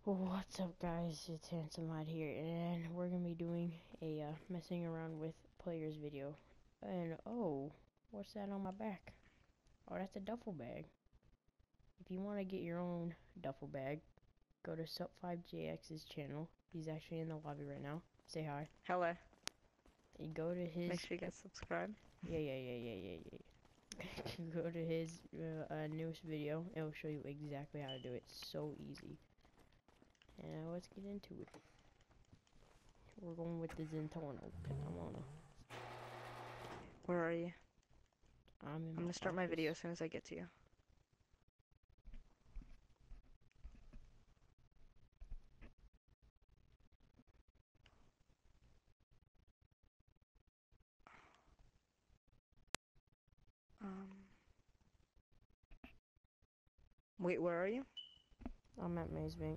What's up, guys? It's Handsome Lad here, and we're gonna be doing a messing around with players video. And oh, what's that on my back? Oh, that's a duffel bag. If you want to get your own duffel bag, go to Sup5JX's channel. He's actually in the lobby right now. Say hi. Hello. You go to his. Make sure you guys subscribe. Yeah. Go to his newest video. It'll show you exactly how to do it. So easy. And let's get into it. We're going with the Zentorno. Where are you? I'm gonna start my video as soon as I get to you. Wait, where are you? I'm at Maze Bank.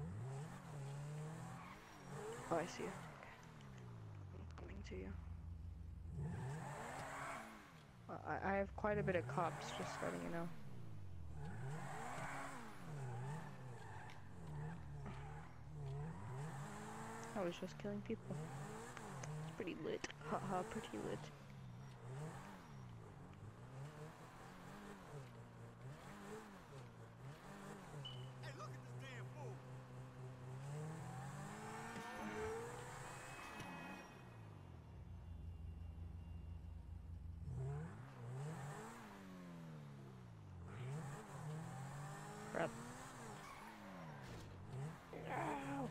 Oh, I see you. Okay. I'm coming to you. I have quite a bit of cops, just letting you know. I was just killing people. It's pretty lit. Haha, pretty lit. Crap. Ow!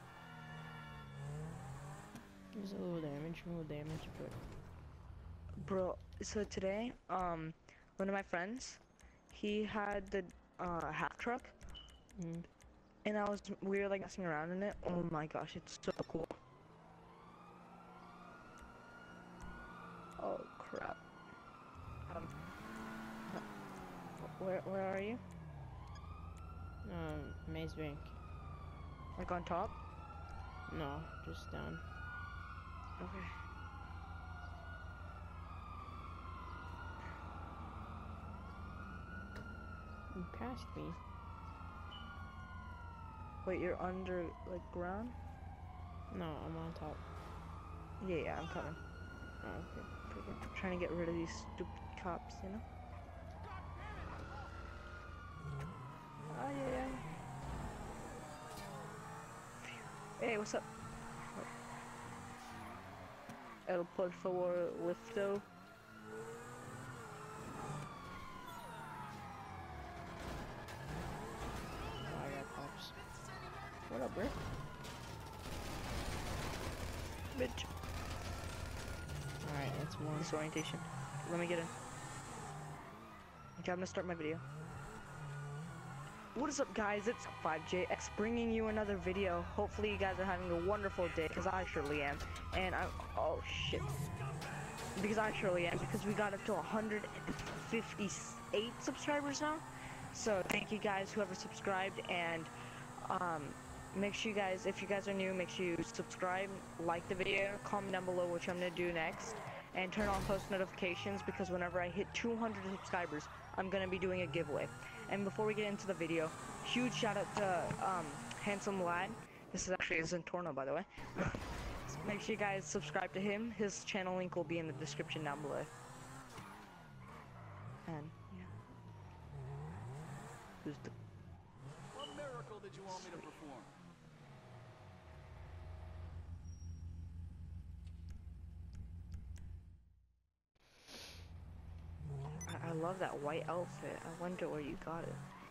There's a little damage, but... Bro, so today, one of my friends, he had the, half truck. And we were like messing around in it. Oh my gosh, it's so cool. Oh crap. Where are you? Maze Bank. Like on top? No, just down. Okay. You passed me. Wait, you're under, like, ground? No, I'm on top. Yeah, I'm coming. Oh, okay. Pretty good. Trying to get rid of these stupid cops, you know? Oh, yeah. Hey, what's up? El por favor, lifto. Oh, I got cops. What up, bro? Bitch. Alright, that's one. Disorientation. Let me get in. Okay, I'm gonna start my video. What is up, guys? It's 5JX bringing you another video. Hopefully you guys are having a wonderful day, because I surely am. And oh shit. Because I surely am, because we got up to 158 subscribers now. So thank you guys, whoever subscribed, and make sure you guys, if you guys are new, make sure you subscribe, like the video, comment down below what I'm gonna do next, and turn on post notifications, because whenever I hit 200 subscribers, I'm gonna be doing a giveaway. And before we get into the video, huge shout out to Handsome Lad. This is actually a Zentorno, by the way. So make sure you guys subscribe to him. His channel link will be in the description down below. And yeah. Who's the... What miracle did you want me to perform? I love that white outfit. I wonder where you got it.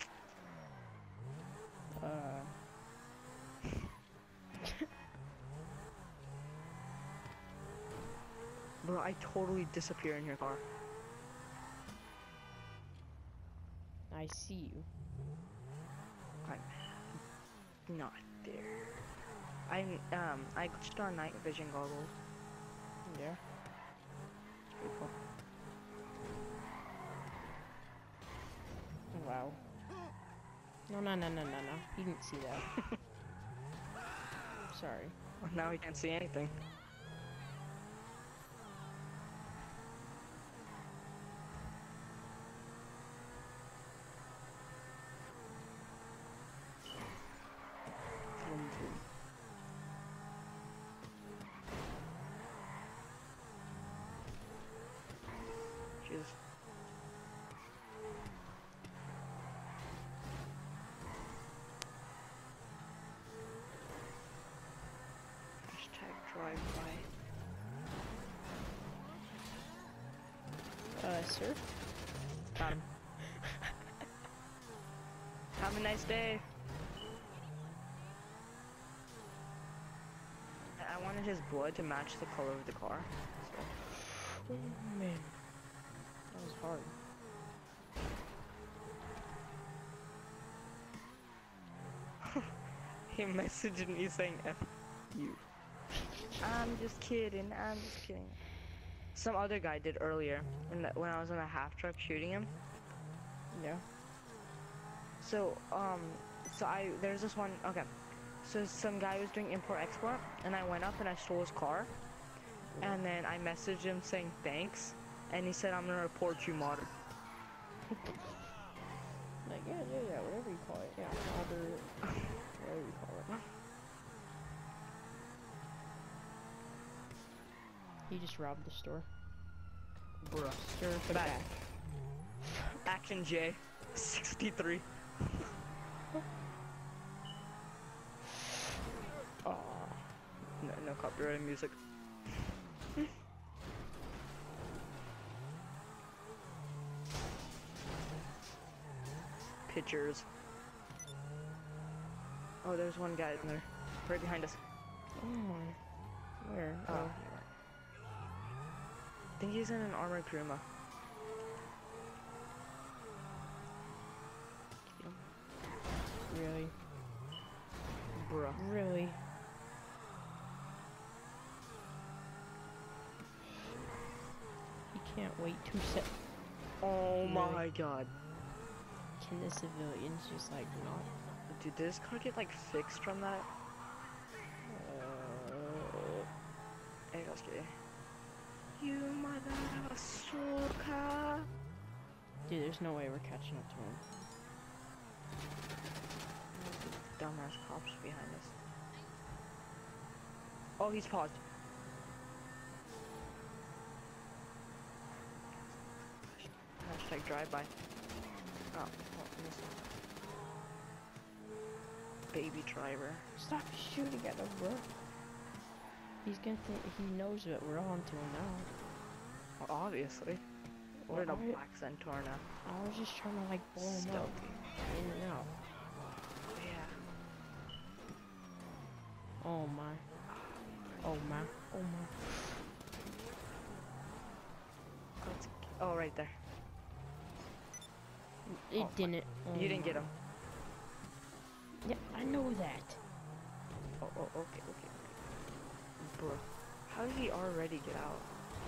Bro, I totally disappear in your car. I see you. I'm not there. I just on night vision goggles. Yeah. Pretty cool. Wow. No. You didn't see that. Sorry. Well, now we can't see anything. sir. Got him. Have a nice day. I wanted his blood to match the color of the car. So. Oh man, that was hard. He messaged me saying F you. I'm just kidding, I'm just kidding. Some other guy did earlier when I was on a half truck shooting him. Yeah. So there's this one, okay. So some guy was doing import export and I went up and I stole his car. And then I messaged him saying thanks and he said I'm gonna report you, modder. Like yeah, whatever you call it. Yeah, other, whatever you call it. He just robbed the store. Bruh. Stir for Back. back. Action J, 63. Aw. No copyrighted music. Pictures. Oh, there's one guy in there, right behind us. Oh my. Where? Oh. I think he's in an armored Kuruma. Really? Bruh. Really? He can't wait 2 seconds. Oh Really? my god. Can the civilians just like not? Did this car get like fixed from that? Hey, let's get it. You mother sucker. Dude, there's no way we're catching up to him. Dumbass cops behind us. Oh, he's paused. Hashtag drive-by. Oh, missed it. Baby driver. Stop shooting at him, bro. He's gonna think he knows that we're on to him now. Well, obviously. Well, We're in a I- black Centaur now. I was just trying to like blow him up Stealthy. in and out. Yeah. Oh my. Oh my. Oh my. Oh, right there. It Oh, didn't. Oh You didn't get my. him. Yeah, I know that. Oh, okay. Bro, how did he already get out?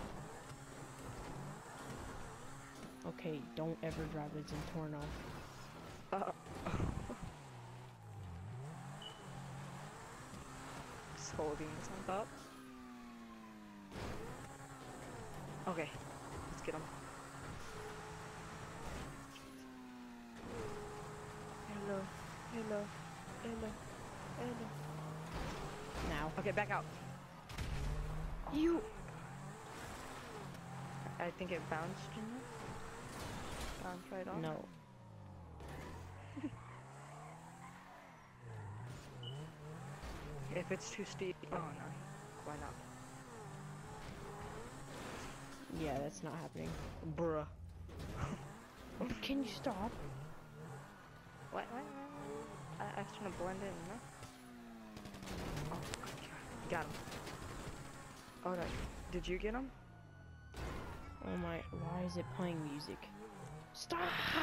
Okay, don't ever drive a Zentorno. Just holding this on top. Okay, let's get him. Hello. Now. Okay, back out. You. I think it bounced, you know? Bounced right off. No. If it's too steep. Oh no. Why not? Yeah, that's not happening. Bruh. Can you stop? What? I was trying to blend in, no? Oh, okay. Got him. Oh, no. Did you get him? Oh my, why is it playing music? Stop!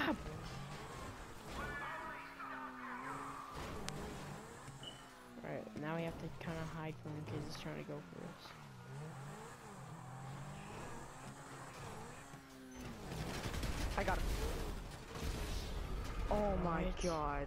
Alright, now we have to kind of hide from him because he's trying to go for us. I got him. Oh my What? god.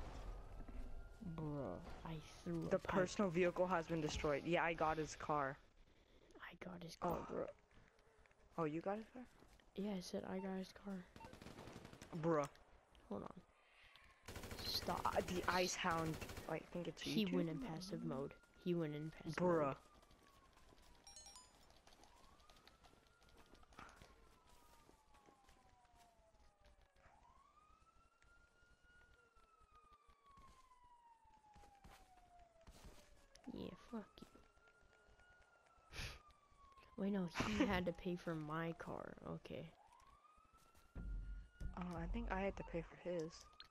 Bruh, I threw The a pipe. personal vehicle has been destroyed. Yeah, I got his car. I got his car, Oh. bruh. Oh, you got his car? Yeah, I said I got his car. Bruh. Hold on. Stop. The Ice Hound, I think it's He YouTube? went in passive mode. He went in passive Bruh. mode. Yeah, fuck you. Wait, no, he had to pay for my car. Okay. Oh, I think I had to pay for his.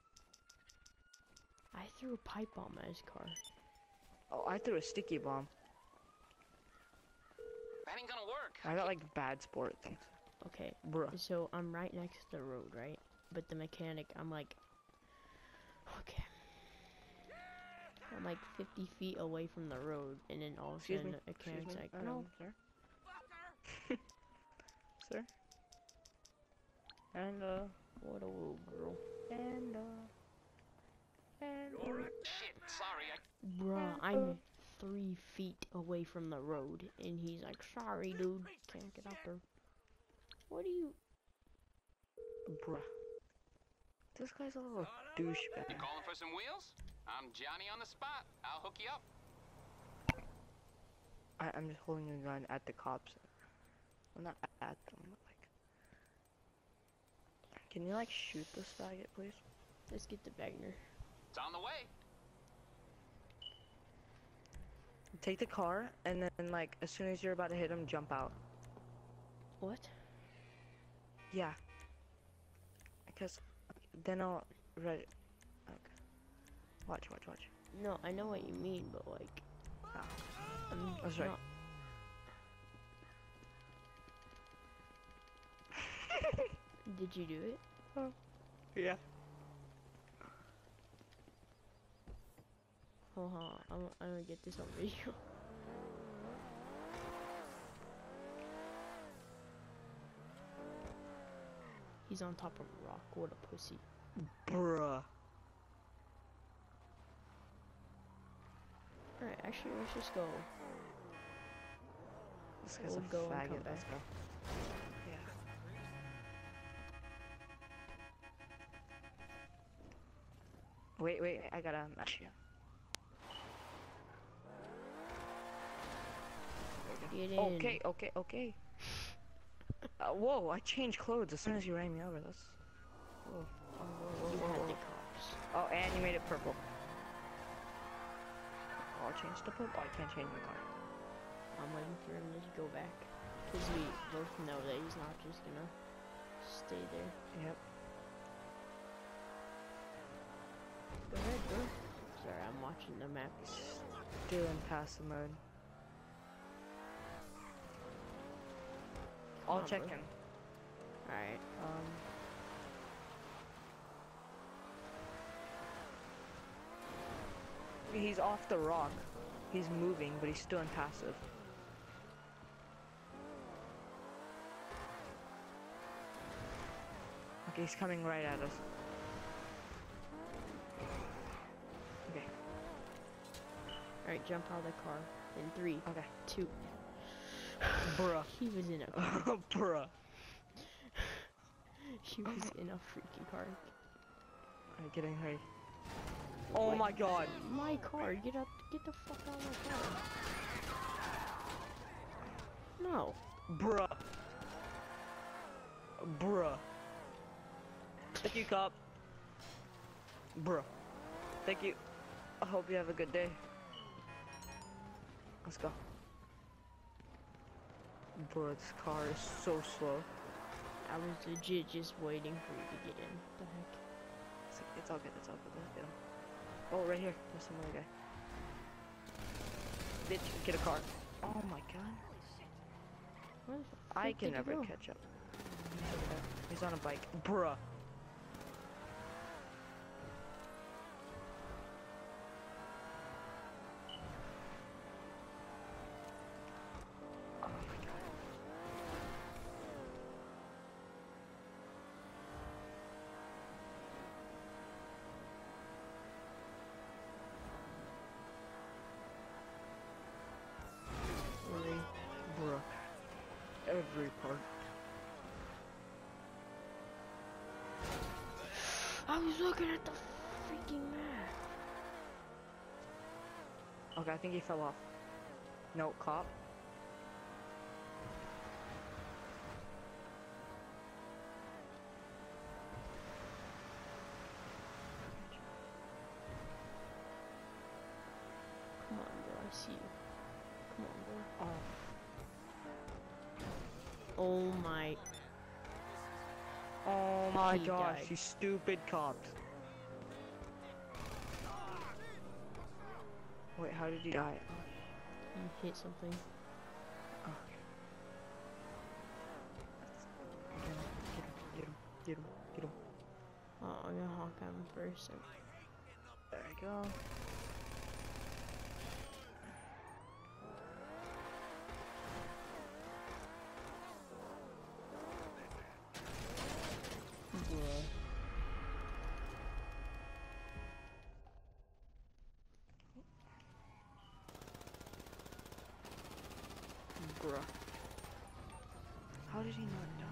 I threw a pipe bomb at his car. Oh, I threw a sticky bomb. That ain't gonna work. I got like bad sport things. Okay, Bruh. so I'm right next to the road, right? But the mechanic, I'm like, okay. I'm like 50 feet away from the road, and then all of a Excuse sudden me. the Excuse mechanic's me. like, no. Sir. Sir. And What a little girl. and Shit, sorry, Bruh, I'm 3 feet away from the road, and he's like, sorry, dude, can't get up there. What do you... bruh. This guy's a little douchebag. You calling for some wheels? I'm Johnny on the spot. I'll hook you up. I'm just holding a gun at the cops. Well, not at them, but like. Can you like shoot this faggot, please? Let's get the Wagner. It's on the way. Take the car, and then like as soon as you're about to hit him, jump out. What? Yeah. Because then I'll ready. Okay. Watch. No, I know what you mean, but like... Oh. I'm That's right. not- Did you do it? Yeah. Hold on, I'm gonna get this on video. He's on top of a rock. What a pussy. Bruh. Alright, actually, let's just go. This guy's We'll a go and come faggot. Let's back. go. Yeah. Wait, I gotta match you. Get in. Okay. Whoa, I changed clothes as soon as you ran me over. That's... Whoa. You had the cops. Oh, and you made it purple. Oh, I changed to purple. I can't change my car. I'm waiting for him to go back. Because we both know that he's not just gonna stay there. Yep. Go ahead, bro. Sorry, I'm watching the map. Still in passive mode. Come I'll on, check bro. him. Alright. He's off the rock. He's moving, but he's still in passive. Okay, he's coming right at us. Okay, Alright, jump out of the car. In 3, okay. 2. Bruh. He was in a Bruh. He was in a freaking car. Alright, getting ready. Oh What? my god. My car, get up, get the fuck out of my car. No. Bruh. Bruh. Thank you, cop. Bruh. Thank you. I hope you have a good day. Let's go. Bro, this car is so slow. I was legit just waiting for you to get in. What the heck? It's all good, Let's get him. Oh, right here. There's some other guy. Bitch, get a car. Oh my god. Where the I frick can did you never go? catch up. He's over there. He's on a bike. Bruh. Oh my god. Really? Bruh. Every part. I was looking at the freaking map. Okay, I think he fell off. No, cop. Come on, bro. I see you. Come on, bro. Oh. Oh my. Oh my He gosh, died. you stupid cops. Wait, how did he die? He hit something. Get him. Oh, I'm gonna honk at him first. There we go. Bruh. Bruh. How did he not die?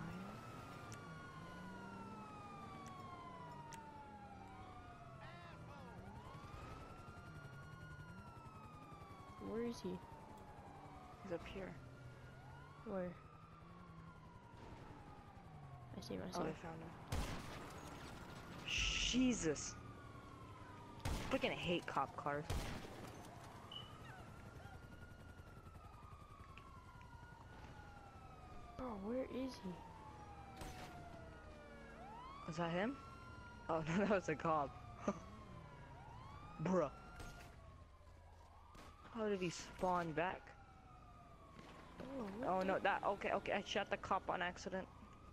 Where is he? He's up here. Where? I see him, I see Oh, I him. found him. Jesus. Freaking hate cop cars. Bro, where is he? Was that him? Oh no, that was a cop. Bruh. How did he spawn back? Oh no, that okay, I shot the cop on accident.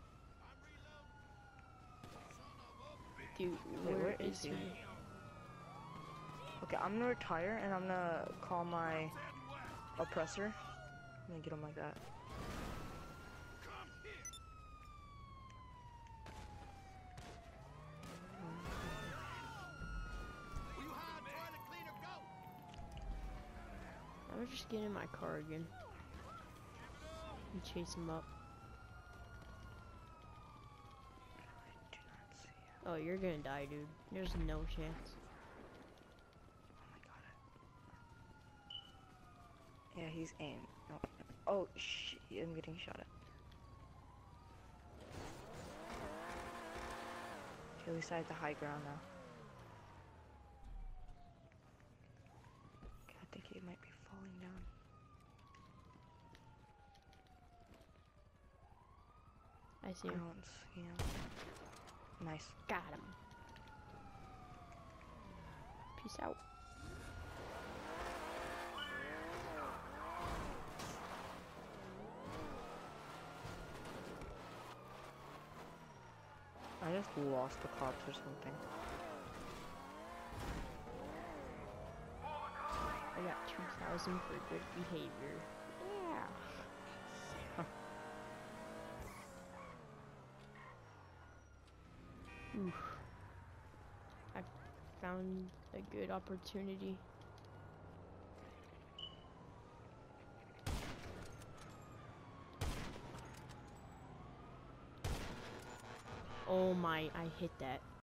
Dude, Wait, where is he? Okay, I'm gonna retire and I'm gonna call my oppressor. I'm gonna get him like that. I'm gonna just get in my car again and chase him up. I do not see him. Oh, you're gonna die, dude. There's no chance. Oh my god. Yeah, he's aimed. No. Oh shit, I'm getting shot at. Okay, at least I have the high ground now. Okay, I think he might be falling down. I see I him. don't see him. Nice. Got him. Peace out. I just lost the cops or something. I got 2,000 for good behavior. Yeah. Oof. I found a good opportunity. Oh my, I hit that.